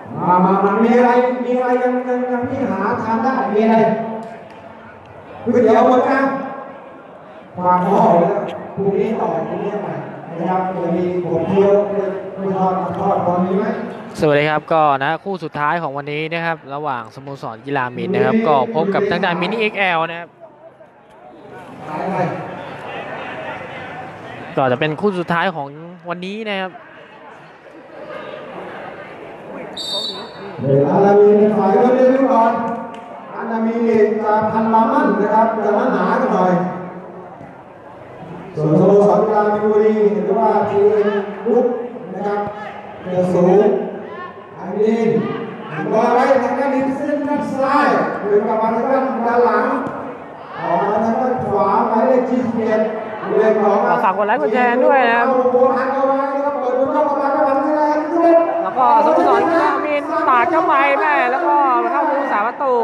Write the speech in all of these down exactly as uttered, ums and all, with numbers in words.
มามามามีอะไรมีอะไรยังยังยังที่หาทานได้มีอะไรก๋วยเตี๋ยวหมดนะความพอแล้วพรุ่งนี้ต่อพรุ่งนี้ใหม่นะครับจะมีผมเที่ยวไปทอดทอดพอมีไหมสวัสดีครับก็นะคู่สุดท้ายของวันนี้นะครับระหว่างสโมสรกีฬามินนะครับก็พบกับทางด้านมินิ เอ็กซ์ แอล นะครับก็จะเป็นคู่สุดท้ายของวันนี้นะครับเดี๋ยวอารามีฝ่ายก็เล่นก่อนอารามีจะพันลามันนะครับจะมาหนากันหน่อยส่วนสโมสรกีฬามินบุรีหรือว่าทีเอ็นลุกนะครับจะสูงอันนี้บอลไว้ทางด้านนี้เส้นด้านซ้ายเดินกลับมาทางด้านด้านหลังออกมาทางด้านขวาหมายเลขที่สิบเอ็ดเล่นของฝากกดไลค์กดแชร์ด้วยนะครับแล้วก็สโมสรกีฬามินตาดเข้าไปแม่แล้วก็เข้ามุมสามประตู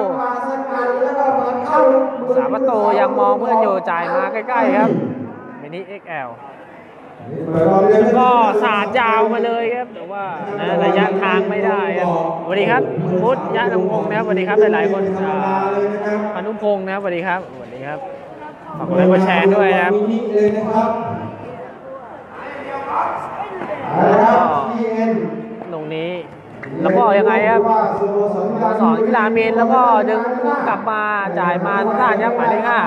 สามประตูยังมองเพื่อนอยู่จ่ายมาใกล้ๆครับมินิ เอ็กซ์ แอล ก็สาดยาวมาเลยครับแต่ว่าระยะทางไม่ได้ครับสวัสดีครับพุทธยะนงพงศ์นะครับสวัสดีครับหลายๆคนพานุพงศ์นะครับสวัสดีครับสวัสดีครับฝากกดไลค์กดแชร์ด้วยนะครับตรงนี้แล้วก็ยังไงครับสอนกีฬามินแล้วก็ดึงกลับมาจ่ายมาท่านครับหมายเลขห้า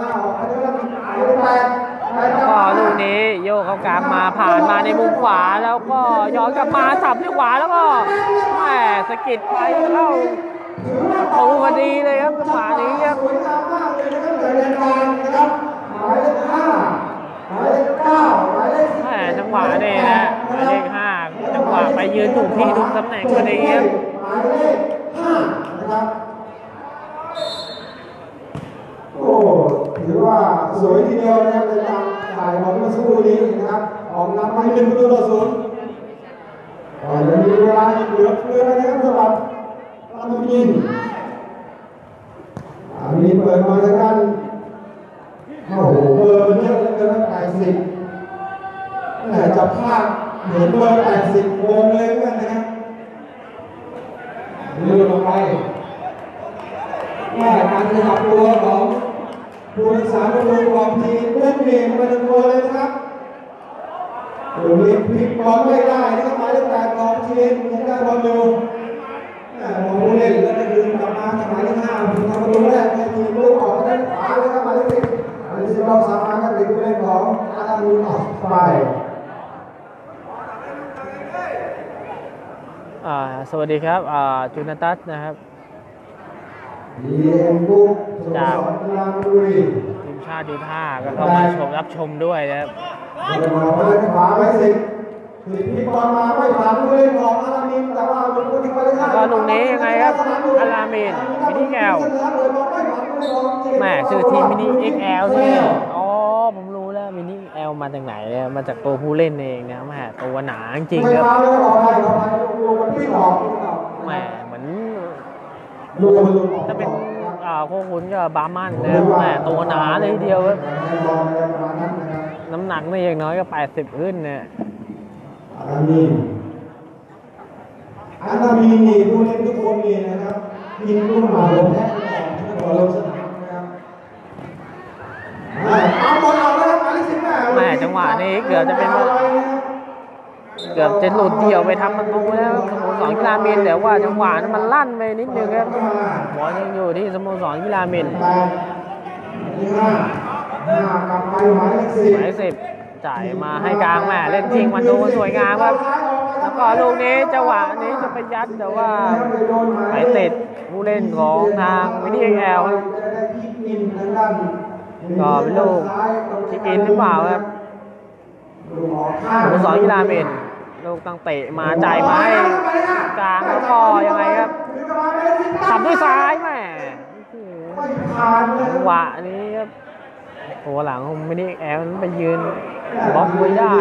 แล้วก็ลูกนี้โยกเข้ากลางมาผ่านมาในมุมขวาแล้วก็ย้อนกลับมาสับที่ขวาแล้วก็แหมสกิดไปเข้าประตูพอดีเลยครับจังหวะนี้ครับแหมจังหวะนี้นะหมายเลขห้าจังหวะไปยืนถูกที่ถูกตำแหน่งพอดีครับโอ้ถือว่าสวยทีเดียวนะครับในการถ่ายของเมื่อสักครู่นี้นะครับออกนำให้เป็นประตูต่อศูนย์ก็ยังมีเวลาเหลือเฟือนะครับสำหรับลำยินมีเปิดมาจากการโอ้โหเบอร์เยอะเหลือเกินแปดสิบแต่จับภาพเห็นเบอร์แปดสิบวงเลยเหมือนกันนะครับดูลงไปแค่การขยับตัวของผู้รักษาประตูของทีมเล่นเกมมาหนึ่งตัวเลยนะครับตรงนี้พลิกบอลไม่ได้นะครับหมายเลขแปดของทีมยังได้บอลอยู่มองผู้เล่นแล้วจะดึงกลับมาจากหมายเลขห้าถึงทำประตูแรกในทีมลูกออกมาด้านขวาเลยครับหมายเลขสิบหมายเลขสิบเราสามารถกับเด็กผู้เล่นของอารามูนออกไปสวัสดีครับจูนาตัสนะครับจากทีมชาติดูท่าก็เข้ามาชมรับชมด้วยนะครับขวาไว้สิพี่บอลมาไม่ผ่านผู้เล่นของอารามินแต่ว่าลูกที่ไปได้ก็ลูกนี้ยังไงครับอารามินมินิ เอ็กซ์ แอล แม่ชื่อทีมมินิ เอ็กซ์ แอล นี่อ๋อผมรู้แล้วมินิ แอล มาจากไหนเนี่ยมาจากตัวผู้เล่นเองนะแม่ตัวหนาจริงครับแม่เหมือนจะเป็นโคขุนกับบาร์มันนะแม่ตัวหนาเลยทีเดียวครับน้ำหนักนี่อย่างน้อยก็แปดสิบขึ้นเนี่ยอารามีนอารามีนนี่ผู้เล่นทุกคนนี่นะครับยิงลูกมาลงแท็กก่อนลงสนามนะครับเอาบอลเอาแล้วหมายเลขสิบแปดแม่จังหวะนี้เกือบจะเป็นเกือบจะหลุดเดี่ยวไปทำประตูแล้วสโมสรกีฬามินแต่ว่าจังหวะนั้นมันลั่นไปนิดนึงครับบอลยังอยู่ที่สโมสรกีฬามินหมายเลขสิบจ่ายมาให้กลางแม่เล่นทิ้งมันดูสวยงามครับแล้วก็ลูกนี้จังหวะนี้จะไปยัดแต่ว่าไปติดผู้เล่นของทางมินิ เอ็กซ์ แอล ก็เป็นลูกที่กินหรือเปล่าครับสโมสรกีฬามินลูกตั้งเตะมาจ่ายมาให้กลางแล้วก็ยังไงครับสับด้วยซ้ายแม่จังหวะนี้ครับโอ้หลังของมินิ เอ็กซ์ แอล นั้นไปยืนบล็อกไว้ได้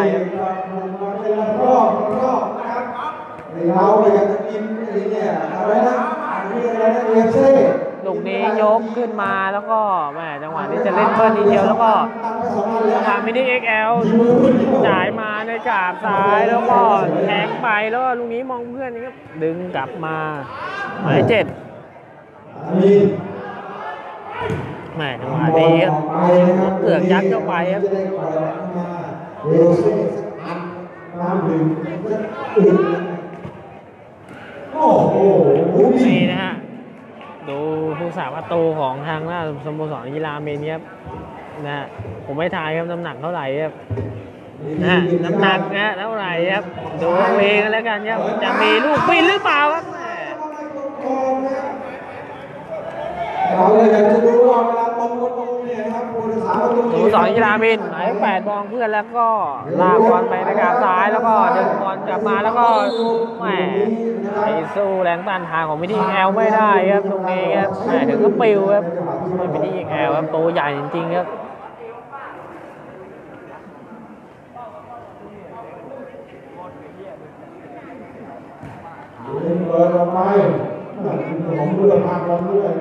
เราไปกันจะกินเนี่ยอะไรนะอะไรนะเอฟซีลูกนี้ยกขึ้นมาแล้วก็แม่จังหวะนี้จะเล่นเพิ่มทีเดียวแล้วก็ทางมินิ เอ็กซ์ แอล จ่ายมาในกราบซ้ายแล้วก็แทงไปแล้วลูกนี้มองเพื่อนนะครับดึงกลับมาหมายเจ็ดแม่จังหวะดีครับเกือกยัดเข้าไปครับนี่นะฮะดูผู้สาประตูของทางหน้าสโมสรกีฬาเมนครับนะฮะผมไม่ทายครับน้ำหนักเท่าไหร่ครับนะน้ำหนักนะเท่าไหร่ครับดูเองแล้วกันครับจะมีลูกปีนหรือเปล่าครับเราเลยอยากจะดูว่าเวลาบอลลงเนี่ยนะครับผู้รักษาประตูสโมสรกีฬาเมนหมายแปดมองเพื่อนแล้วก็ลากบอลไปในกราบซ้ายแล้วก็ดึงบอลกลับมาแล้วก็แหมไปสู้แรงต้านทานของมินิแอลไม่ได้ครับตรงนี้ครับแหมถึงก็ปิวครับมินิแอลครับตัวใหญ่จริงๆครับเปิดออกไปผมเลือกพาบอลด้วย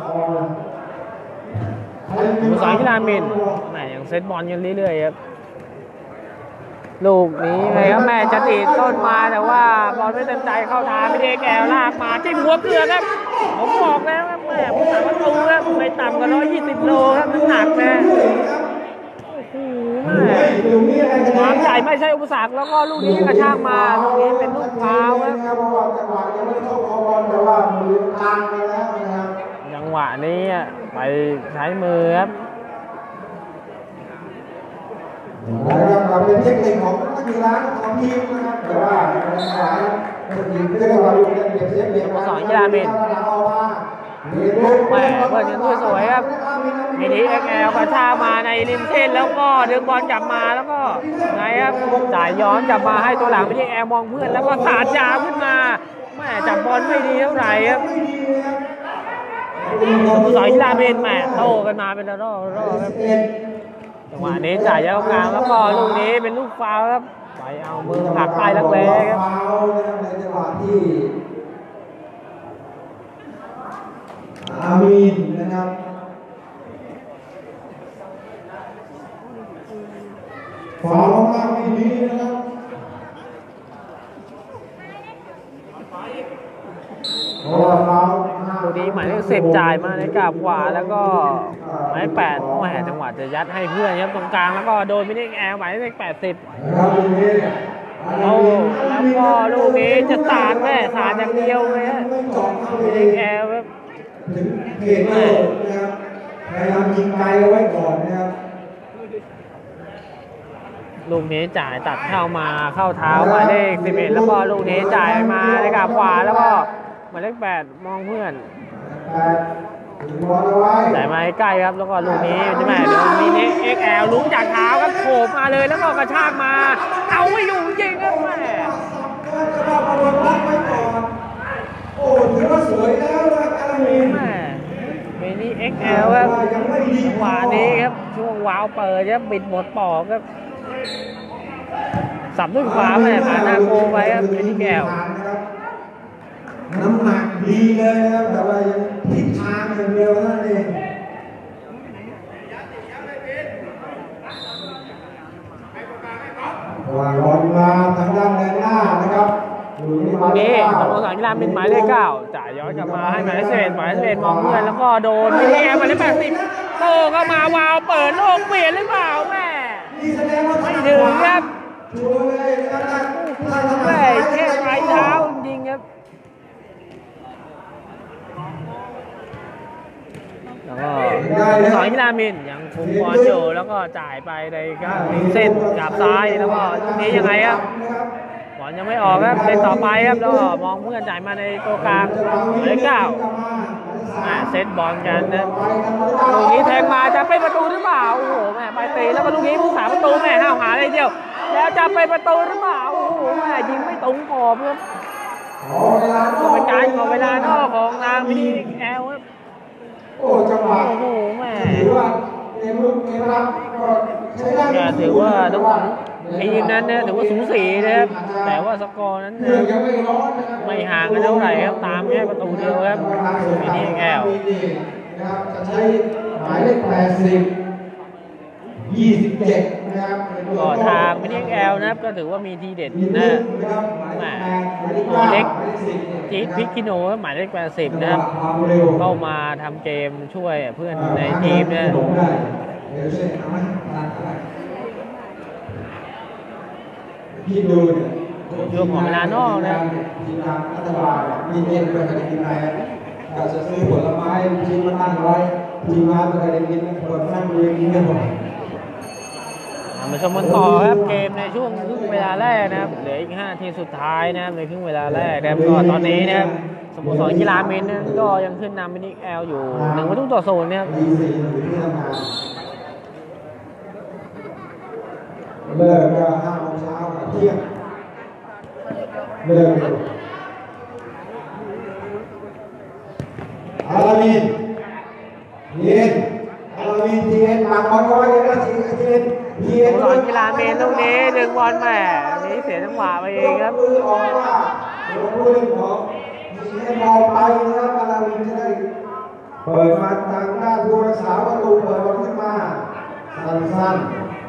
สโมสรกีฬาเมนแหมยังเซตบอลกันเรื่อยๆครับลูกนี้ไงครับแม่จะตีต้นมาแต่ว่าบอลไม่เต็มใจเข้าทางไม่ได้แกวลากมาจิ้มหัวเกลือครับผมบอกแล้วครับแม่ผู้สาประตูครับไม่ต่ำกว่าร้อยยี่สิบโลครับน้ำหนักนะโอ้โหแม่ความใหญ่ไม่ใช่อุปสรรคแล้วก็ลูกนี้กระชากมาลูกนี้เป็นลูกฟาวครับเพราะว่าจังหวะยังไม่เข้าคอบอลแต่ว่ามือทางไปแล้วนะครับจังหวะนี้ไปใช้มือครับนะครับเป็นเทคนิคของนักกีฬาของทีมนะครับแต่ว่าในสายทีมเรียกว่าลูกเล่นเบียดเสียเบียดสอนกีฬาเมนแหมเปิดกันด้วยสวยครับมินิ เอ็กซ์ แอล กระชากมาในริมเส้นแล้วก็ดึงบอลกลับมาแล้วก็ไงครับจ่ายย้อนกลับมาให้ตัวหลังมินิ เอ็กซ์ แอล มองเพื่อนแล้วก็สาดยาวขึ้นมาแหมจับบอลไม่ดีเท่าไหร่ครับสอนกีฬาเมนแหมโต้กันมาเป็นระลอกระลอกครับจังหวะนี้จ่ายยาวกลางแล้วก็ลูกนี้เป็นลูกฟาวล์ครับไปเอามือผลักใต้รักแร้ครับในจังหวะที่อามีนนะครับฟาวล์มากไม่ดีนะครับลูกนี้หมายเลขสิบจ่ายมาในกราบขวาแล้วก็หมายเลขแปดแหมจังหวะจะยัดให้เพื่อนครับตรงกลางแล้วก็โดนมินิแอลหมายเลขแปดสิบโอ้แล้วก็ลูกนี้จะสาดแม่สาดอย่างเดียวเลยฮะมินิแอลครับถึงเกตเลยนะครับพยายามยิงไกลเอาไว้ก่อนนะครับลูกนี้จ่ายตัดเข้ามาเข้าเท้าหมายเลขสิบเอ็ดแล้วก็ลูกนี้จ่ายมาในกราบขวาแล้วก็หมายเลขแปดมองเพื่อนจ่ายมาใกล้ครับแล้วก็ลูกนี้ใช่ไหมเดี๋ยวมินิ เอ็กซ์ แอล ลุ้งจากเท้าครับโผล่มาเลยแล้วก็กระชากมาเอาไม่อยู่จริงครับแม่โอ้ถือว่าสวยแล้วนะอารามินแม่มินิ เอ็กซ์ แอล ครับจังหวะนี้ครับช่วงวาวเปิดครับบิดหมดปอกครับสับด้วยขวาแม่ผ่านหน้าโค้งไว้ครับมินิแก้วน้ำหนักดีเลยครับแต่ว่ายังผิดทางอย่างเดียวนั่นเองวางบอลมาทางด้านแดนหน้านะครับนี่สโมสรกีฬาเป็นหมายเลขเก้าจ่ายย้อนกลับมาให้หมายเลขสิบเอ็ดหมายเลขสิบเอ็ดมองเพื่อนแล้วก็โดนมินิแอลหมายเลขแปดสิบโตเข้ามาวาวเปิดโลกเปลี่ยนหรือเปล่าแม่ไม่ถึงครับแม่แค่ปลายเท้าจริงครับแล้วก็สอนกีฬามินยังคุมบอลอยู่แล้วก็จ่ายไปในครับเส้นกับซ้ายแล้วก็ตรงนี้ยังไงครับบอลยังไม่ออกครับเล่นต่อไปครับแล้วก็มองเพื่อนจ่ายมาในตัวกลางหมายเลขเก้าเซตบอลกันนะลูกนี้แทงมาจะเป็นประตูหรือเปล่าโอ้โหแม่ไปตีแล้วก็ลูกนี้ผู้สาประตูแม่ห้าวหาเลยเดียวแล้วจะเป็นประตูหรือเปล่าโอ้โหแม่ยิงไม่ตรงกรอบครับเป็นการขอเวลานอกของทางมินิแอลครับโอ้จังหวะโอ้โหแม่ถือว่าเกมลุกเกมรับก็ใช้ได้ถือว่าทั้งสองทีมนั้นเนี่ยถือว่าสูสีนะครับแต่ว่าสกอร์นั้นไม่ห่างกันเท่าไหร่ครับตามแค่ประตูเดียวครับมินิแอลนะครับจะใช้หมายเลขแปดสิบยี่สิบเจ็ดนนะครับก็ทางมินิแอลนะครับก็ถือว่ามีทีเด็ดนะแหมตัวเล็กจี๊ดพิกกิโนหมายเลขแปดสิบนะครับเข้ามาทำเกมช่วยเพื่อนในทีมเนี่ยพี่ดูเนี่ยช่วงของเวลานอกนะทีมงานรัฐบาลมีเงินไปกันกินอะไรก็จะซื้อผลไม้ชิ้นมาตั้งไว้ทีมงานไปกันกินคนนั่งดูกินกันหมดมาชมกันต่อครับเกมในช่วงครึ่งเวลาแรกนะครับเหลืออีกห้าทีสุดท้ายนะครับในครึ่งเวลาแรกนะครับก็ตอนนี้นะครับสโมสรกีฬาเมนนั้นก็ยังขึ้นนำมินิแอลอยู่หนึ่งประตูต่อศูนย์นะครับดีสี่อยู่ที่ทำงานเลิกก็ห้าโมงเช้าเที่ยงเลิกอารามินเย็นอารามินเย็นปากบอลก็ว่าอย่างนั้นสิเย็นเย็นสโมสรกีฬาเมนตรงนี้ดึงบอลแหม่นี้เสียจังหวะไปเองครับมือออกว่าโดนผู้เล่นของทีเอ็มบอลไปนะครับอารามินจะได้เปิดมาทางด้านผู้รักษาประตูเปิดบอลขึ้นมาสั้น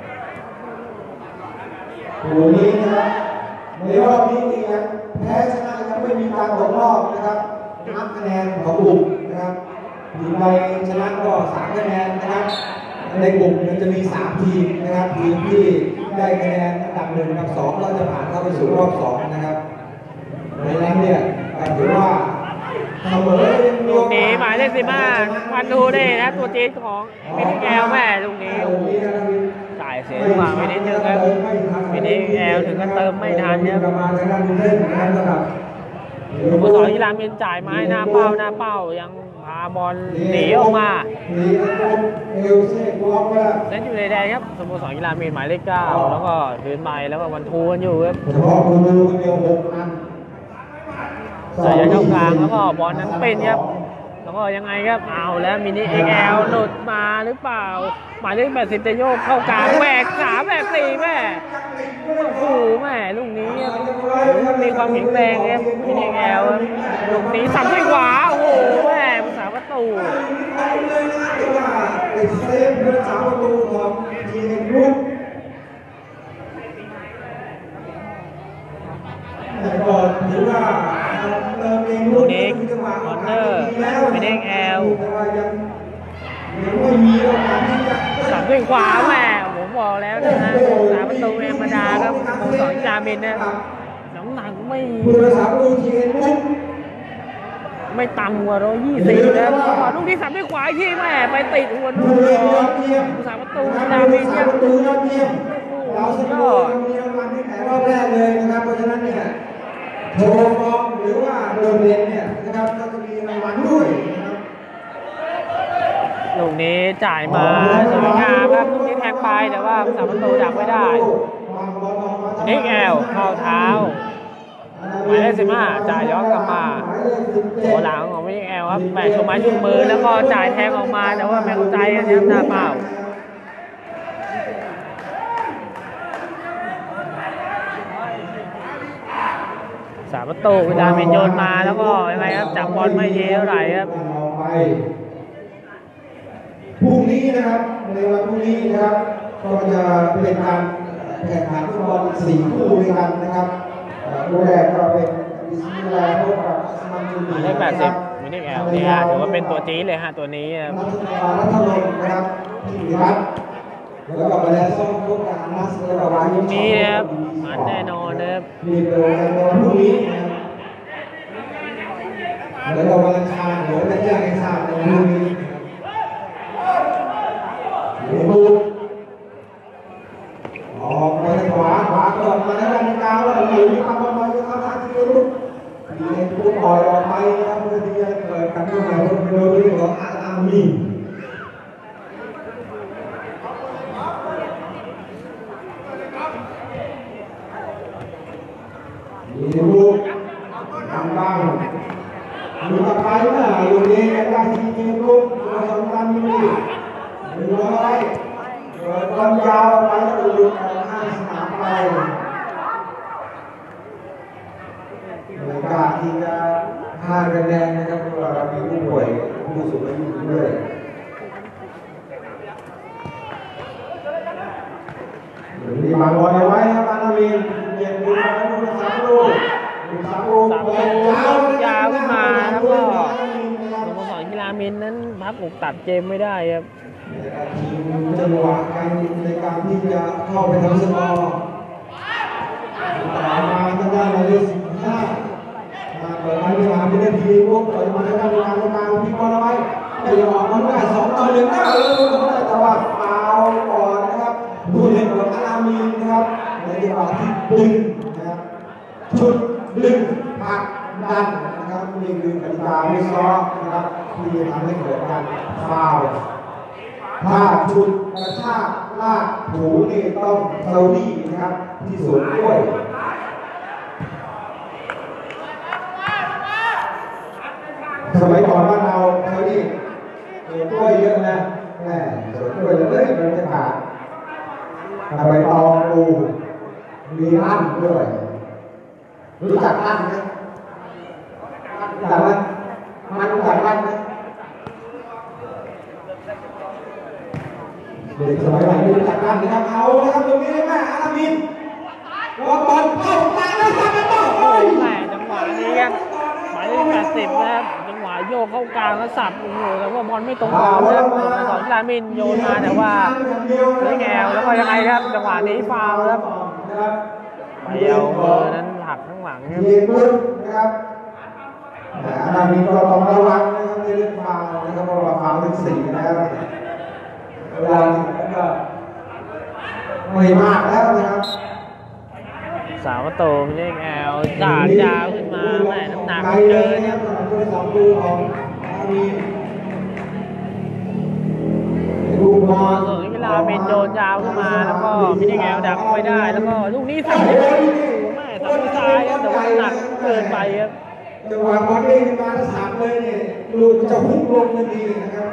ๆตัวนี้นะครับในรอบนี้นี่ยังแพ้ชนะยังไม่มีการตกรอบนะครับนับคะแนนของกลุ่มนะครับทีมใดชนะก็สามคะแนนนะครับในกลุ่มมันจะมีสามทีมนะครับทีมที่ได้คะแนนอันดับหนึ่งอันดับสองก็จะผ่านเข้าไปสู่รอบสองนะครับในนั้นเนี่ยถือว่าเสมอลูกนี้หมายเลขสิบห้าวันดูได้นะตัวจี๊ดของมินิแอลแม่ลูกนี้จ่ายเสียจังหวะไปนิดนึงครับมินิแอลถึงก็เติมไม่ทันครับสโมสรกีฬาเมนจ่ายไม้หน้าเป้าหน้าเป้ายังพาบอลหนีออกมาเล่นอยู่ในแดนครับสโมสรกีฬาเมนหมายเลขเก้าแล้วก็คืนใหม่แล้วก็วันทูกันอยู่ครับใส่ยันเข้ากลางแล้วก็บอลนั้นเป็นครับแล้วก็ยังไงครับเอาแล้วมินิเอ็กแอลหลุดมาหรือเปล่าหมายเลขแปดสิบจะโยกเข้ากลางแบกสามแบกสี่แม่โอ้โหแม่ลูกนี้มีความแข็งแรงครับมินิเอ็กแอลลูกนี้สั่นด้วยขวาโอ้โหแม่ผู้สาประตูเซฟผู้สาประตูของทีมรุ่นแต่ก่อนถือว่าลูกนี้คอนเนอร์มินิเอ็กแอลสั่นด้วยขวาแม่ผมบอกแล้วนะฮะสาประตูธรรมดาครับสโมสรกีฬาเมนเนี่ยน้ำหนักไม่ไม่ต่ำกว่าร้อยยี่สิบนะลูกนี้สั่นด้วยขวาที่แม่ไปติดหัวลูกสาประตูกีฬาเมนเนี่ยเราสนุกมีรางวัลที่แต่รอบแรกเลยนะครับเพราะฉะนั้นเนี่ยโชว์ฟอร์มหรือว่าโดดเด่นเนี่ยนะครับก็จะมีรางวัลด้วยนะครับลูกนี้จ่ายมาสวยงามครับลูกนี้แทงไปแต่ว่าสามประตูดักไม่ได้นิกแอลเข้าเท้าหมายเลขสิบห้าจ่ายย้อนกลับมาตัวหลังของนิกแอลครับแบกชูไม้ชูมือแล้วก็จ่ายแทงออกมาแต่ว่าแม่งใจกันยับหน้าเปล่าสามประตูเวลาเมนโยนมาแล้วก็ยังไงครับจับบอลไม่ดีเท่าไหร่ครับพรุ่งนี้นะครับในวันพรุ่งนี้นะครับก็จะเป็นการแข่งขันฟุตบอลสี่คู่ด้วยกันนะครับคู่แรกก็เป็นบิสมิลลาห์พบกับอัสมันจูนีได้แปดสิบมินิแอลนี่ฮะถือว่าเป็นตัวจี๊ดเลยฮะตัวนี้รัฐบาลรัฐบาลนะครับที่มีรัฐแล้วก็มาแล้วซ่อมพวกการนัสแล้วก็วายุนี้นะครับมันแน่นอนนะครับมีโปรแกรมวันพรุ่งนี้แล้วก็วันอังคารเดี๋ยวจะแจ้งให้ทราบในพรุ่งนี้ดูออกไปขวาขวาก่อนมาแล้วกันกลางแล้วหนีเข้ามาอยู่เข้าทางที่รุ่นดีเอ็นพูดปล่อยออกไปนะครับเพื่อที่จะเกิดการเข้ามาเป็นโดยที่ของอาอามีดูทางบ้านดูตะไคร้น่ะอยู่ดีได้ทีเดียวลูกตัวสำคัญนี่ดูอะไรเปิดบอลยาวไปแล้วหลุดออกข้างสนามไปในการที่จะห้าคะแนนนะครับเพราะว่าเรามีผู้ป่วยผู้สูงอายุด้วยพักอกตัดเกมไม่ได้ครับทีมจังหวะการในการที่จะเข้าไปทำสกอร์ต่อมาทางด้านหมายเลขสิบห้ามาเปิดให้เวลาเป็นนาทีปุ๊บเปิดมาทางด้านเวลาตรงกลางพี่บอลเอาไว้ไม่ยอมมันได้สองต่อหนึ่งได้เลยแต่ว่าฟาวก่อนนะครับผู้เล่นของอารามีนนะครับในจังหวะที่ดึงนะครับชุดดึงผลักดันนะครับนี่คือกติกาวิเคราะห์นะครับที่ทำให้เกิดการฟาวถ้าชุดกระชากลากถูนี่ต้องเซาดี้นะครับที่สวนกล้วยสมัยก่อนบ้านเราเซาดี้สวนกล้วยเยอะนะแหมสวนกล้วยเลยบรรยากาศใบตองปูมีลั่นด้วยรู้จักลั่นไหมรู้จักลั่นมันรู้จักลั่นไหมเด็กสมัยใหม่ไม่รู้จักลั่นนะครับเอาเลยครับตรงนี้แม่อารามินวางบอลเข้าตาแล้วทำเป็นต่อโอ้ยแม่จังหวะนี้ครับหมายเลขแปดสิบนะครับจังหวะโยกเข้ากลางแล้วสับโอ้โหแต่ว่าบอลไม่ตรงกรอบนะครับสอนลามินโยนมาแต่ว่าไม่แงวแล้วก็ยังไงครับจังหวะนี้ฟาวครับไปเอามือนั้นหักข้างหลังครับยิงปุ๊บนะครับอารามินก็ต้องระวังนะครับในเรื่องฟาวนะครับเพราะว่าฟาวถึงสี่นะครับเวลาก็ไม่มากแล้วนะครับสาวโตไม่ได้แอลจ่าจาวขึ้นมาแม่น้ำหนักเกินครับสองลูกของอารามินลูกบอลส่วนเวลาเมนโยนยาวขึ้นมาแล้วก็ไม่ได้แอลดักไม่ได้แล้วก็ลูกนี้สั่งได้แม่ทำไม่ซ้ายครับแต่ว่าหนักเกินไปครับจังหวะบอลเด้งมาแล้วสามเลยเนี่ยลูกจะพุ่งลงทันทีนะครับ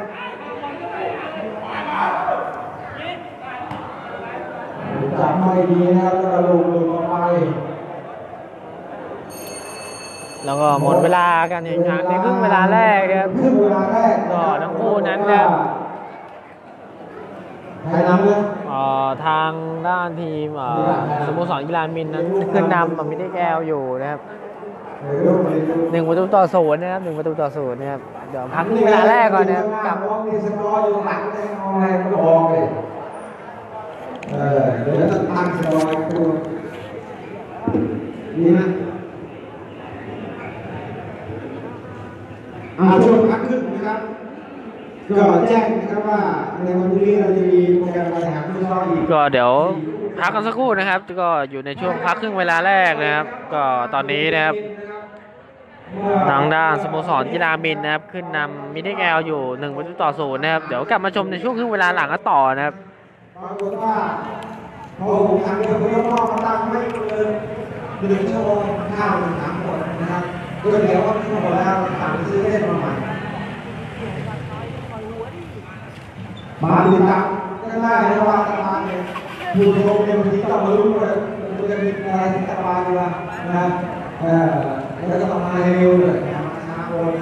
จับไม่ดีนะครับแล้วก็ลูกหลุดออกไปแล้วก็หมดเวลาการแข่งขันในครึ่งเวลาแรกครับก็ทั้งคู่นั้นครับใครนำเลยทางด้านทีมสโมสรกีฬามินนั้นขึ้นนำมิได้แก้วอยู่นะครับหนึ่งประตูต่อศูนย์นะครับหนึ่งประตูต่อศูนย์นะครับเดี๋ยวพักครึ่งเวลาแรกก่อนนะครับกับสกอร์อยู่หลังเลยเอาอะไรก็ออกเลยเออเดี๋ยวจะตั้งสกอร์ตัวนี่นะอ่าช่วงพักครึ่งนะครับก็แจ้งนะครับว่าในวันพรุ่งนี้เราจะมีโปรแกรมการแข่งขันฟุตซอลอีกก็เดี๋ยวพักกันสักครู่นะครับก็อยู่ในช่วงพักครึ่งเวลาแรกนะครับก็ตอนนี้นะครับทางด้านสโมสรกีฬามินนะครับขึ้นนำมินิแอลอยู่หนึ่งประตูต่อศูนย์นะครับเดี๋ยวกลับมาชมในช่วงครึ่งเวลาหลังกันต่อนะครับปรากฏว่าพอผมทำเรื่องพยกพ่อมาตั้งไม่เกินหนึ่งชั่วโมงข้าวหนึ่งสามคนนะครับก็เดี๋ยวก็ขึ้นหมดแล้วสั่งซื้อเล่นมาใหม่มาดูตามก็ได้นะว่าตารางเนี่ยอยู่ในโรงเรียนบางทีก็มาลุ้นเลยมันจะมีอะไรที่ตารางอยู่นะเออแล้วก็ต้องมาเร็วเลยมาช้าเลย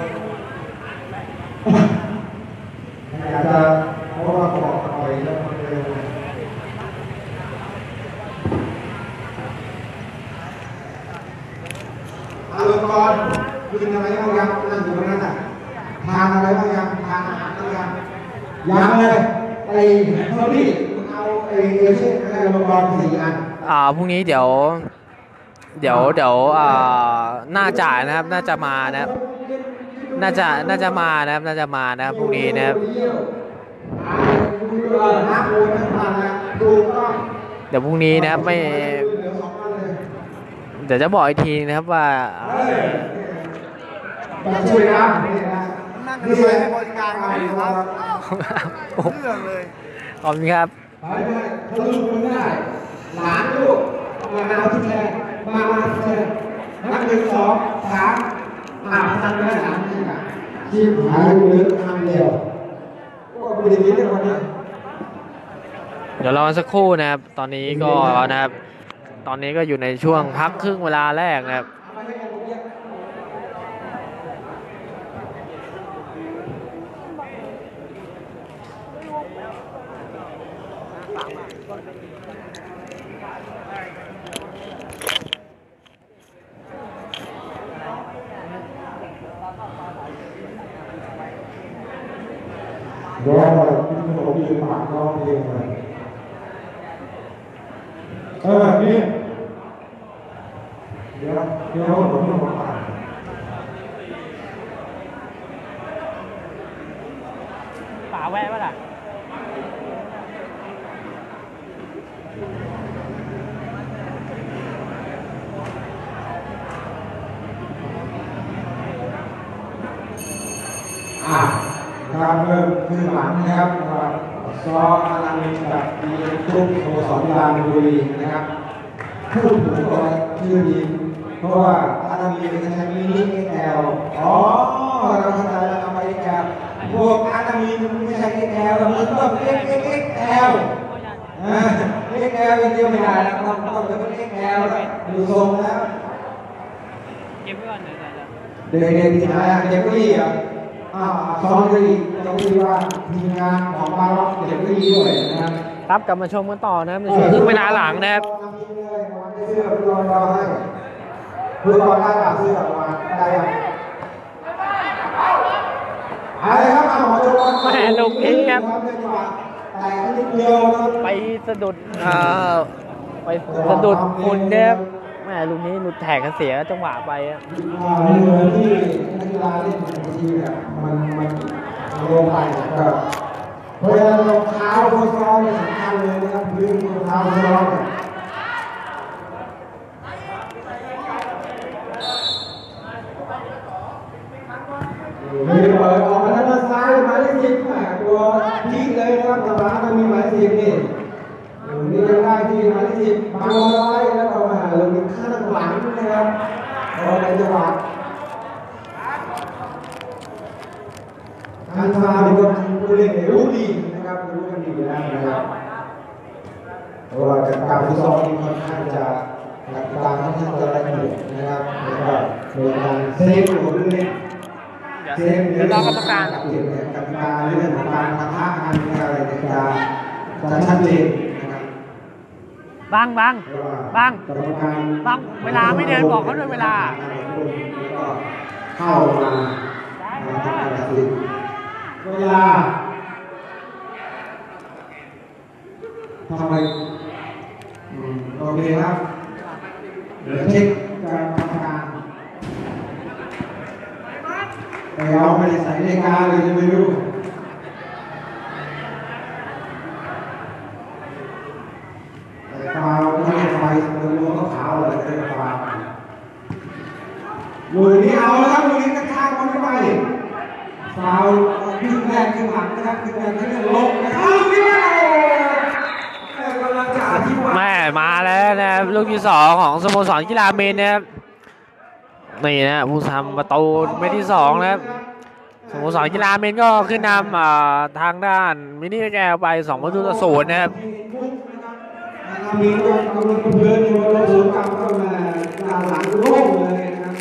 อยากจะเพราะว่าบอกปล่อยแล้วมันเร็วอารมณ์ก่อนกินอะไรบ้างยังนั่งอยู่ตรงนั้นอ่ะทานอะไรบ้างยังทานอาหารบ้างยังยังเลยไอ้เท่านี้เอาไอ้เอเชียนอะไรมาบอลสี่อันอ่าพรุ่งนี้เดี๋ยวเดี๋ยวเดี๋ยวอ่าน่าจ่ายนะครับน่าจะมานะครับน่าจะน่าจะมานะครับน่าจะมานะครับพรุ่งนี้นะครับเดี๋ยวพรุ่งนี้นะครับไม่เดี๋ยวจะบอกอีกทีนะครับว่าช่วยนะนั่งกันไปบริการอะไรครับเรื่องเลยขอบคุณครับไปไปทะลุมันได้หลานลูกมาเอาที่แทนมามาที่แทนนับหนึ่งสองสามอ่าทำได้สามทีอ่ะทีมหายเหลือทำเดียวก็ไม่ได้ยินในวันนี้เดี๋ยวรอสักครู่นะครับตอนนี้ก็นะครับตอนนี้ก็อยู่ในช่วงพักครึ่งเวลาแรกนะครับเดี๋ยวที่ผมยืนปากร้องเพลงเลยเออนี่เดี๋ยวเดี๋ยวผมจะบอกป่าแวะป่ะล่ะอ่าครับเริ่มขึ้นหลังนะครับซออารามิกับดีทุกสโมสรกีฬาบุรีนะครับพูดถึงก็ชื่อดีเพราะว่าอารามิเป็นแชมป์มินิเอ็กแอลอ๋อเราเข้าใจแล้วทำไมเอ็กแอลพวกอารามิมันไม่ใช่เอ็กแอลมันต้องเอ็กเอ็กเอ็กแอลเอ็กแอลอย่างเดียวไม่ได้แล้วต้องต้องเป็นเอ็กแอลแล้วดูทรงแล้วเก็บไว้ก่อนเลยนะเด็กๆที่ไหนอ่ะเด็กก็ดีอ่ะอ่าซ้อนก็ดีต้องดีว่าทีมงานของบาร์ล็อกเด็กก็ดีด้วยนะครับครับกลับมาชมกันต่อนะครับในช่วงครึ่งเวลาหลังนะครับเสื้อพี่รอนรอให้พี่รอนได้ป่ะเสื้อมาได้ยังอะไรครับหมอจวนแม่ลูกนี้ครับแต่นิดเดียวนะไปสะดุดเอ่อไปสะดุดคุณเนี่ยแม่ลูกนี้หลุดแถกเสียจังหวะไปอ่ะเหมือนที่นักกีฬาเล่นบางทีเนี่ยมันมันลงไปก็เพราะฉะนั้นรองเท้าโค้ชซ้อนเนี่ยสำคัญเลยนะครับพื้นรองเท้าโค้ชซ้อนเนี่ยมีเปิดออกมาแล้วมาซ้ายหมายเลขสิบแหมตัวพีคเลยนะครับตลาดมันมีหมายเลขสิบนี่นี่ยังได้ที่หมายเลขสิบบางร้อยแล้วก็มาลงมีข้างหลังนะครับพอในจังหวะการฟาวล์เป็นผู้เล่นรู้ดีนะครับรู้กันดีแล้วนะครับเพราะว่าการฟุตซอลนี่ค่อนข้างจะกติกาค่อนข้างจะละเอียดนะครับแล้วก็โดยการเซฟตัวผู้เล่นเซฟเรื่องกรรมการกติกาเรื่องของการปะทะกันอะไรจะจะชัดเจนนะครับบางบางบางกรรมการบางเวลาไม่เดินบอกเขาด้วยเวลาเข้ามาทำการตัดสินเวลาทำไมโอเคครับเดี๋ยวเช็คการทำการแต่เราไม่ได้ใส่นาฬิกาเลยจะไม่รู้แต่ฟาวไม่ได้ไฟมันรู้ก็ขาวเลยแต่ฟาวมือนี้เอาแล้วครับมือนี้กระชากมันไปฟาวขึ้นแรกขึ้นหลังนะครับขึ้นแรกขึ้นลงนะครับแม่มาแล้วนะลูกที่สองของสโมสรกีฬาเมนนะครับนี่นะผู้ทำประตูเม็ดที่สองนะครับสโมสรกีฬาเมนก็ขึ้นนำทางด้านมินิแกลไปสองประตูต่อศูนย์นะครับมีตัวกำลังเพื่อนอยู่บนศูนย์กลางก็มาด้านหลังโล่งเลยนะครับ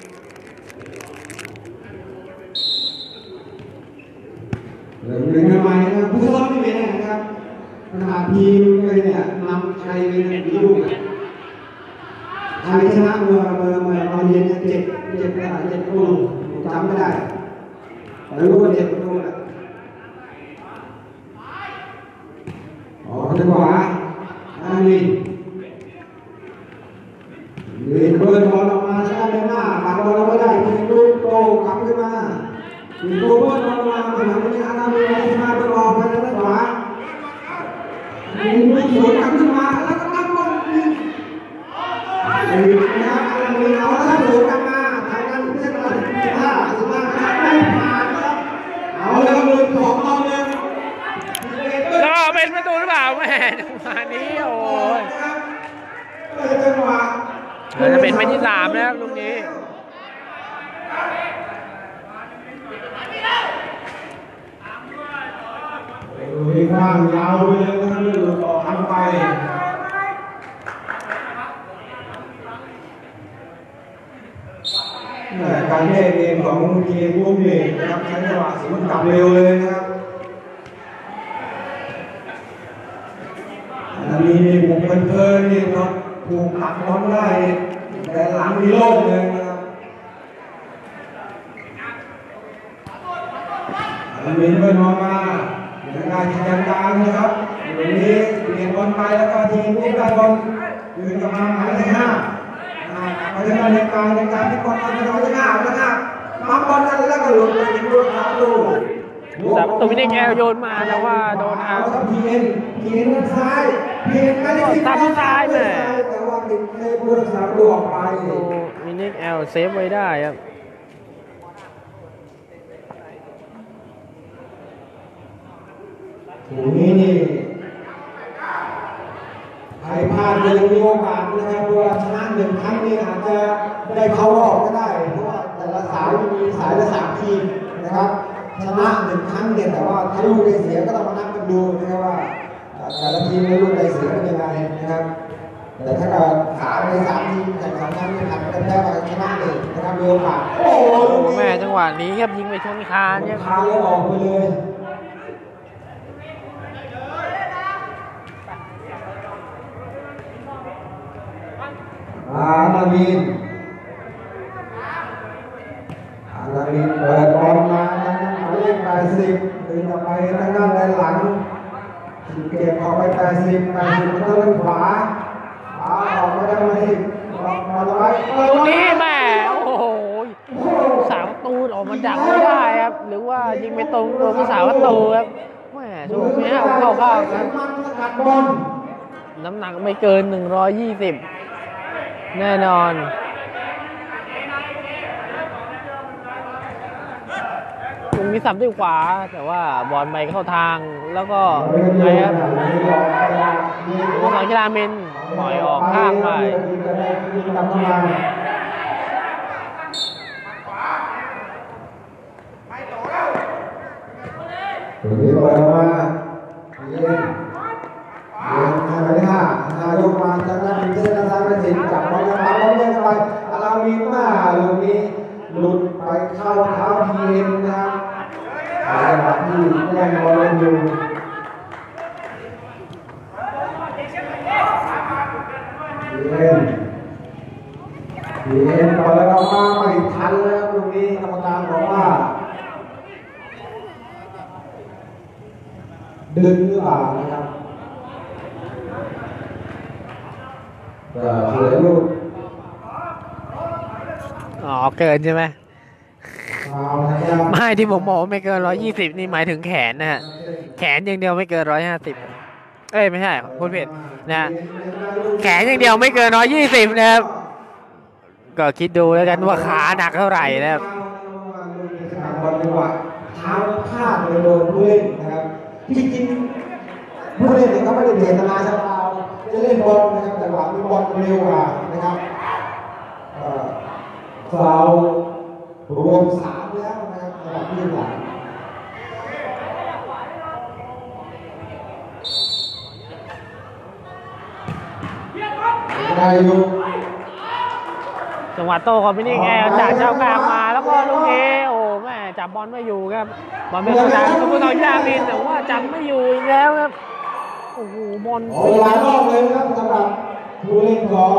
เรื่องใหม่นะครับผู้ซ้อมไม่เป็นนะครับขนาดทีมเลยเนี่ยนำชัยไปในปีลูกไทยชนะเมื่อเมื่อเมื่อตอนเย็นเจ็ดเจ็ดอะไรเจ็ดประตูจำไม่ได้แต่รู้ว่าเจ็ดประตูแหละอ๋อจังหวะอันนี้เดินเบิร์นบอลออกมาชนะเดินหน้าปัดบอลเราไม่ได้ทีมลูกโตกลับขึ้นมาทีมโตเบิร์นบอลมาไม่หลังไม่ได้อานามีอะไรมาเบิร์นออกไปทางด้านขวาทีมลูกสวนกลับขึ้นมาแล้วก็ตั้งบอลยิงนะครับอานามีเอาแล้วสวนกลับมาทางนั้นเส้นเราสิบห้าสิบห้าครับไม่ผ่านนะครับเอาแล้วเบอร์สองเราเนี่ยก็เป็นประตูหรือเปล่าแม่จังหวะนี้โอ้ยจะเป็นไปที่สามนะครับลูกนี้วิ่งว่างยาวไปเลยนะครับหลุดออกทางไปการแก้เกมของทีมพวกนี้นะครับใช้จังหวะสวนกลับเร็วเลยนะครับมีบุกเพลินๆนี่ครับถูกหักบอลได้แต่หลังมีโล่งเลยนะครับมีเพื่อนมองมาการทีมกลางนะครับตรงนี้เปลี่ยนบอลไปแล้วก็ทีมนี้ได้บอลยืนกลับมาหมายเลขห้ามาถึงการเล่นกลางในการที่บอลมาถึงหมายเลขห้าแล้วก็มาบอลกันแล้วก็หลุดไปถึงลูกสามลูกสามตัวมินิแกลโยนมาแต่ว่าโดนเอาครับพีเอ็นพีเอ็นด้านซ้ายพีเอ็นไม่ได้ทิ้งตามซ้ายแม่แต่ว่าติดในผู้รักษาตัวออกไปมินิแอลเซฟไว้ได้ครับตรงนี้นี่ใครพลาดยังมีโอกาสนะครับเพราะว่าชนะหนึ่งครั้งนี่อาจจะได้เข้ารอบก็ได้เพราะว่าแต่ละสายมีสายละสามทีมนะครับชนะหนึ่งครั้งเนี่ยแต่ว่าถ้าลูกได้เสียก็ต้องมานับกันดูนะครับว่าแต่ละทีมลูกได้เสียเป็นยังไงนะครับแต่ถ้าเกิดสามในสามทีมแข่งสองครั้งนี่ผ่านกันแพ้มาชนะหนึ่งนะครับมีโอกาสโอ้โหโอ้แม่จังหวะนี้ครับยิงไปชนคานเนี่ยคานแล้วออกไปเลยอานามินอานามินเปิดบอลมาทางนั้นหมายเลขแปดสิบดึงออกไปทางด้านด้านหลังเก็บออกไปแปดสิบแปดสิบมันก็เล่นขวาขวาออกมาได้ไหมออกมาไว้ตรงนี้แม่โอ้โหสาวประตูออกมาดักไม่ได้ครับหรือว่ายิงไปตรงตัวผู้สาวประตูครับแม่ช่วงนี้เข้าเข้าครับมันสกัดบอลน้ำหนักไม่เกินหนึ่งร้อยยี่สิบแน่นอนตรงนี้สับด้วยขวาแต่ว่าบอลไปเข้าทางแล้วก็ไงครับวงสองกีฬาเมนปล่อยออกข้างไปตรงนี้เปิดมาเย็นเย็นห้าไปห้านายกมาจากนั้นเจนนาไปสิจับบอลยังปั๊มบอลยังไปอารามีมาลูกนี้หลุดไปเข้าเท้าพีเอ็นนะครับจังหวะที่แย่งบอลอยู่พีเอ็นพีเอ็นเปิดออกมาไม่ทันแล้วลูกนี้กรรมการบอกว่าดึงหรือเปล่านะครับก็เสียลูกอ๋อเกินใช่ไหมเอานะครับไม่ที่ผมบอกว่าไม่เกินร้อยยี่สิบนี่หมายถึงแขนนะฮะแขนอย่างเดียวไม่เกินร้อยห้าสิบเอ้ยไม่ใช่พูดผิดนะฮะแขนอย่างเดียวไม่เกินร้อยยี่สิบนะครับก็คิดดูแล้วกันว่าขาหนักเท่าไหร่นะครับบอลจังหวะเท้าพลาดไปโดนผู้เล่นนะครับจริงๆผู้เล่นเนี่ยเขาไม่ได้เจตนาจะฟาวล์จะเล่นบอลนะครับแต่ว่ามีบอลเร็วกว่านะครับฟาวล์รวมสามแล้วนะครับสำหรับที่หลังได้อยู่จังหวะโต้ของพินิกแอลจากเจ้ากลางมาแล้วก็ลูกเอโอ้แม่จับบอลไม่อยู่ครับบอลไม่เข้าทางสมุทรสาครมินแต่ว่าจับไม่อยู่อีกแล้วครับโอ้โหบอลโอ้หลายรอบเลยนะครับสำหรับผู้เล่นของ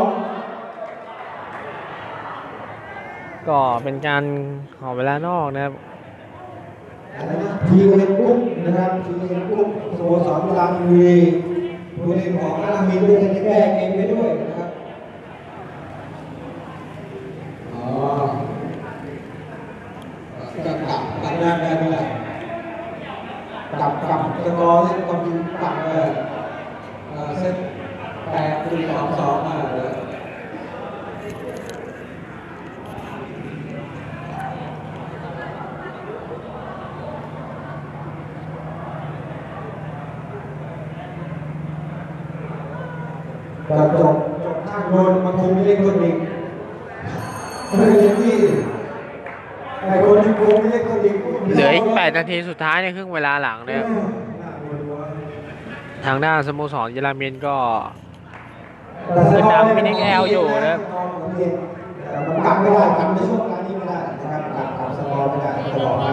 ก็เป็นการขอเวลานอกนะครับทีมเอ็นกุ๊กนะครับทีมเอ็นกุ๊กสโมสรกีฬาบุรีผู้เล่นของอารามีด้วยจะแก้เองไปด้วยนะครับอ๋อจะกลับกลับได้ได้ไหมล่ะกลับกลับสกอร์ที่ความจริงกลับเลยเซตแปดคูณสองสองมาเลยจบจบข้างโดนมาคงไม่เล่นคนอีกไม่เล่นที่ไอ้คนที่คงไม่เล่นคนอีกเหลืออีกแปดนาทีสุดท้ายในครึ่งเวลาหลังนะครับทางด้านสโมสรเยอรมนีก็เป็นนำพินิกแอลอยู่นะครับมันกลับไม่ได้กลับในช่วงเวลานี้ไม่ได้นะครับกลับกลับสกอร์ไม่ได้ตลอดไป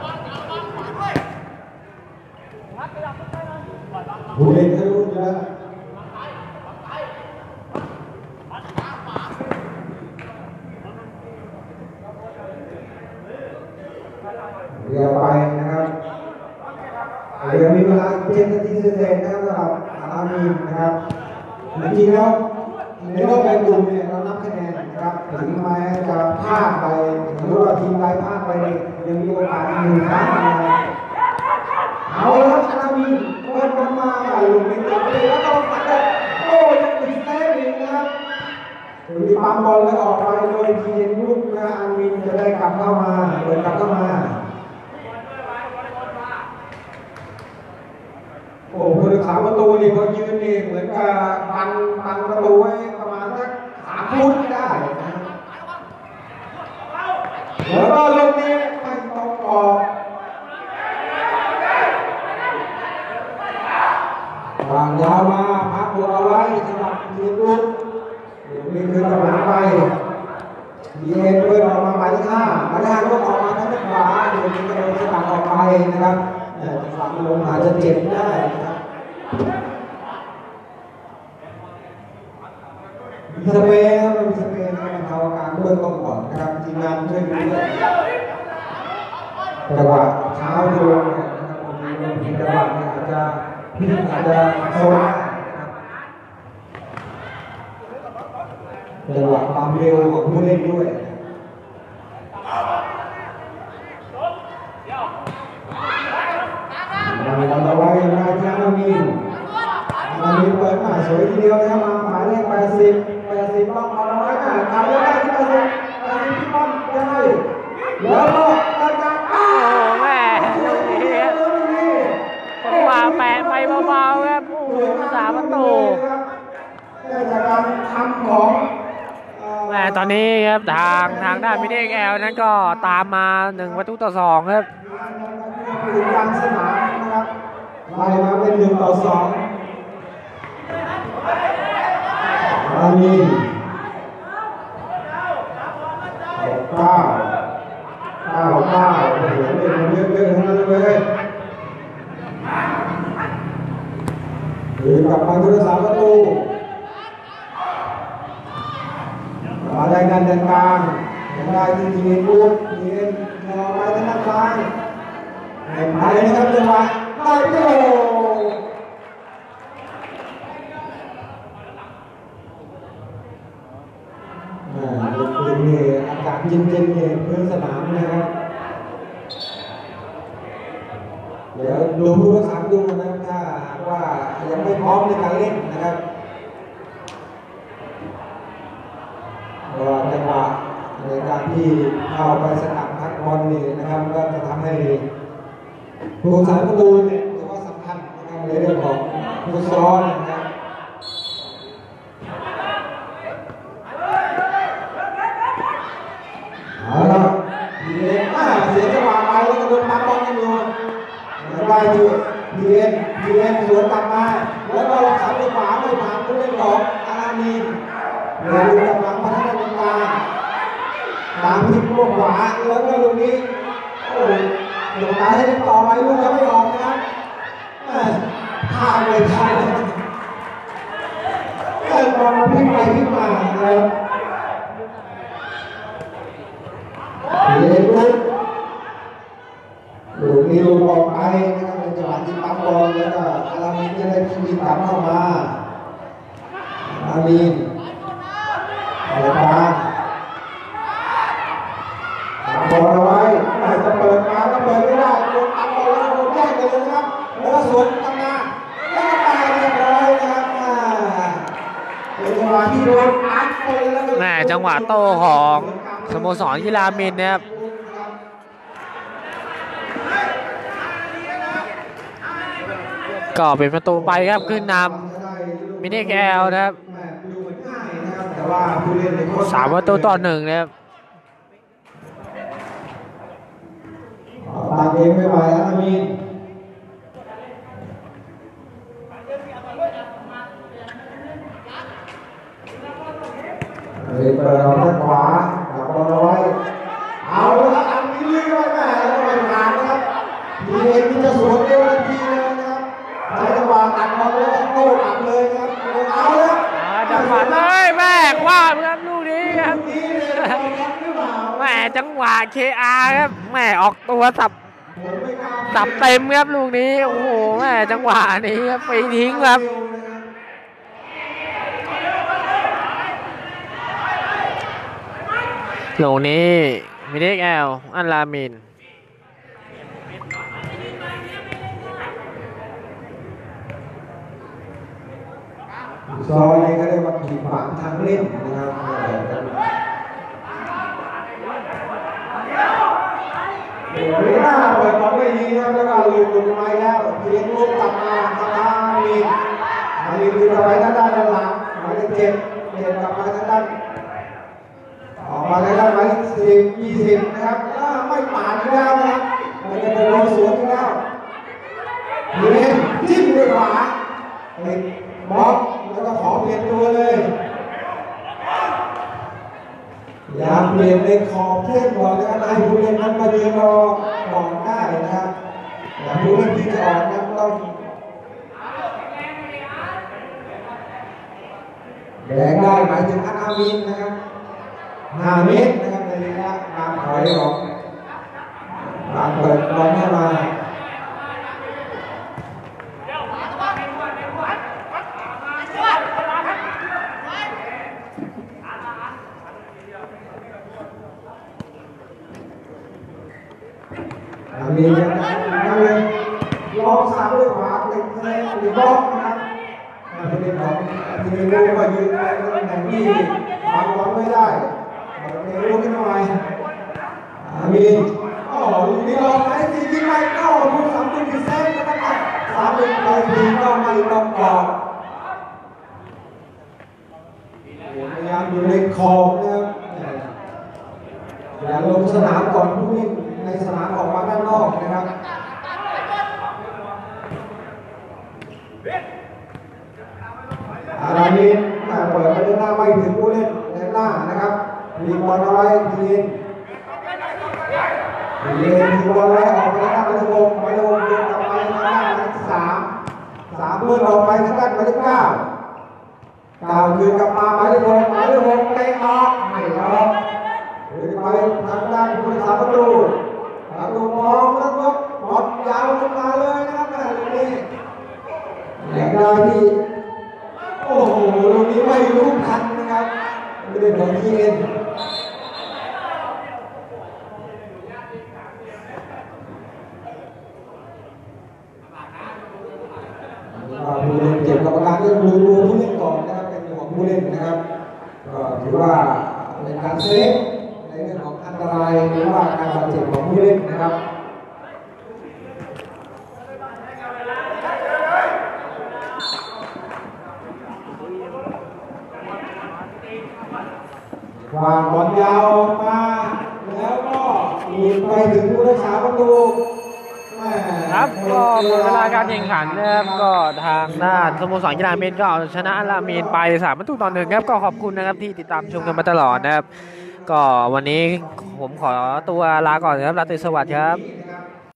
ผู้เล่นเขารู้อยู่แล้วเรียกไปนะครับไอ้ยังมีเวลาเจ็ดนาทีเศษนะครับสำหรับอารามีนะครับจริงๆแล้วในรอบแบ่งกลุ่มเนี่ยเรานับคะแนนนะครับถึงแม้จะพลาดไปหรือว่าทีมใดพลาดไปยังมีโอกาสหนึ่งครั้งนะครับเอาแล้วอารามีเปิดบอลมาหลุดเป็นตัวเลยแล้วก็ตัดได้โอ้ยังติดเซฟอีกนะครับมีปั๊มบอลแล้วออกไปโดยทีเอ็นยุกนะอารามีจะได้กลับเข้ามาเปิดกลับเข้ามาโอ้ผู้รักษาประตูนี่พอยืนนี่เหมือนกับบังบังประตูไว้ประมาณสักสามฟุตได้นะแล้วก็ลูกนี้ไม่ต้องออกวางยาวมาพักตัวเอาไว้สำหรับทีมลูกนี่คือกำลังไปดีเอ็นเปิดออกมาหมายเลขห้าหมายเลขห้าก็ออกมาทางด้านขวาเดี๋ยวนี้ก็โดนสกัดออกไปนะครับฝั่งลงอาจจะเจ็บได้นะครับมีสเปรย์ครับมีสเปรย์นะครับบรรเทาอาการเบื้องต้นก่อนนะครับทีมงานช่วยดูด้วยจังหวะเท้าโดนนะครับบางทีบางทีจังหวะเนี่ยอาจจะพิษอาจจะโซนนะครับจังหวะความเร็วของผู้เล่นด้วยเราไว้ยังไงที่อารามีอารามีเปิดมาสวยทีเดียวนะครับมาหมายเลขแปดสิบแปดสิบต้องเอาไว้หน้าทำได้ที่แปดสิบแปดสิบที่ป้อมยังไงแล้วก็อาจารย์อ้าโอ้แม่ลูกนี้จังหวะแปะไปเบาๆครับโอ้สามประตูจากการทำของแม่ตอนนี้ครับทางทางด้านมินิเอ็กแอลนั้นก็ตามมาหนึ่งประตูต่อสองครับถึงกลางสนามนะครับไล่มาเป็นหนึ่งต่อสองอามีเก้าเก้าเก้าโอ้โหเล่นมันเยอะๆทั้งนั้นเลยคือกลับมาที่รักษาประตูมาได้กันด้านกลางยังได้ที่ทีมลูกทีมรอไปทางด้านซ้ายเห็นไหมนะครับจังหวะได้โอ้เป็นนี่อากาศเย็นๆเนี่ยพื้นสนามนะครับเดี๋ยวดูผู้รักษาดูนะครับถ้าว่ายังไม่พร้อมในการเล่นนะครับว่าจังหวะในการที่เข้าไปสกัดพักบอลนี่นะครับก็จะทำให้ผู้รักษาประตูเนี่ยถือว่าสำคัญนะครับในเรื่องของฟุตซอลนะครับเอาละทีเอ็นเสียจังหวะไปแล้วก็โดนปั๊มบอลกันอยู่ได้ที่ทีเอ็นทีเอ็นสวนกลับมาแล้วก็รักษาตัวขวาไม่ผ่านผู้เล่นของอารามีเดินกำลังพัฒนาการตามที่พวกขวาแล้วก็ลูกนี้โอ้ยหลงตาให้ต่อไปลูกจะไม่ออกนะครับพลาดเลยพลาดเกิดบอลมาพลิกไปพลิกมาแล้วเลี้ยงลูกลูกนี้ลูกออกไปนะครับเป็นจังหวะที่ปั๊มบอลแล้วก็อารามีจะได้ยิงกลับเข้ามาอารามีเปิดทางบอลเอาไว้แต่จะเปิดมาก็เปิดไม่ได้โดนอัดบอลแล้วโดนแย่งกันเลยนะครับแล้วก็สวนกลับมาแล้วก็ไปเรียบร้อยนะครับเป็นจังหวะที่โดนอัดไปแล้วก็แม่จังหวะโต้ของสโมสรกีฬามินนะครับก็เป็นประตูไปครับขึ้นนำมินิแกลนะครับสามประตูต่อหนึ่งนะครับตามเกมไม่ไหวแล้วอามีนเปิดออกทางขวาดักบอลเอาไว้เอาละครับอันนี้ลื่นไปแม่แล้วไม่ผ่านนะครับทีเอ็นที่จะสวนเร็วทันทีเลยนะครับใช้จังหวะตัดบอลแล้วโต้กลับเลยครับเอาแล้วจังหวะเอ้ยแม่กว่าครับลูกนี้ครับ แม่จังหวะ เค อาร์ ครับแม่ออกตัวสับผมไม่กล้าจับเต็มครับลูกนี้โอ้โหแม่จังหวะนี้ครับไปทิ้งครับลูกนี้มิเด็กแอลอันลามินซอยก็ได้มาขีดขวางทางเล่นนะครับเดี๋ยวนี้หน้าเปิดบอลไม่ดีนะครับแล้วก็ลืมหลุดมาแล้วเพียงลูกกลับมาทางด้านมีอันนี้คือทำไมด้านด้านหลังหมายเลขเจ็ดเจ็ดกลับมาทางด้านออกมาทางด้านหมายเลขสิบยี่สิบนะครับไม่ผ่านอีกแล้วนะครับมันจะเป็นโดนสวนอีกแล้วเพียงจิ้มด้วยขวาบล็อกแล้วก็ขอเปลี่ยนตัวเลยอย่าเปลี่ยนในขอบเส้นก่อนนะครับให้ผู้เล่นนั้นมาเดินรอก่อนได้นะครับแต่ผู้เล่นที่จะออกนั้นต้องแดงได้หมายถึงอันอามินนะครับห้าเมตรนะครับในระยะการถอยของการเปิดบอลเข้ามามีนั่นเลยลองสามด้วยขวาติดเลยติดบล็อกนะครับประเด็นของทีมรู้ว่ายืนในตำแหน่งที่วางบอลไม่ได้เตะลูกขึ้นมาใหม่มีโอ้ลูกนี้ลองไหนทียิงไปเข้าลูกสามลูกที่เซฟนะครับสามลูกไปทีก็ไม่ต้องกอดพยายามอยู่ในขอบนะครับอย่าลงสนามก่อนผู้เล่นในสนามออกมาด้านนอกนะครับอารามินเปิดไปด้านหน้าไม่ถึงผู้เล่นด้านหน้านะครับมีบอลเอาไว้ทีนทีนมีบอลไว้ออกไปด้านหน้าไปทางวงไปทางวงเดินกลับไปทางด้านหมายเลขสามสามเลื่อนออกไปทางด้านหมายเลขเก้าเก้าคืนกลับมาหมายเลขหกหมายเลขหกเตะออกไม่ออกเดินไปทางด้านผู้รักษาประตูประตูมองแล้วก็บอลยาวลงมาเลยนะครับแม่ลูกนี้อย่างไรที่โอ้โหลูกนี้ไม่รู้ทันนะครับไม่ได้ของทีเอ็นผู้เล่นเก็บกรรมการเรื่องดูดูผู้เล่นก่อนนะครับเป็นของผู้เล่นนะครับก็ถือว่าเป็นการเซฟในเรื่องของอันตรายหรือว่าการบาดเจ็บของผู้เล่นนะครับวางบอลยาวมาแล้วก็หลุดไปถึงผู้รักษาประตูครับก็หมดเวลาการแข่งขันนะครับก็ทางด้านสโมสรกีฬาเมนก็เอาชนะอัลลามีนไปสามประตูต่อหนึ่งครับก็ขอบคุณนะครับที่ติดตามชมกันมาตลอดนะครับก็วันนี้ผมขอตัวลาก่อนครับราตรีสวัสดิ์ครับ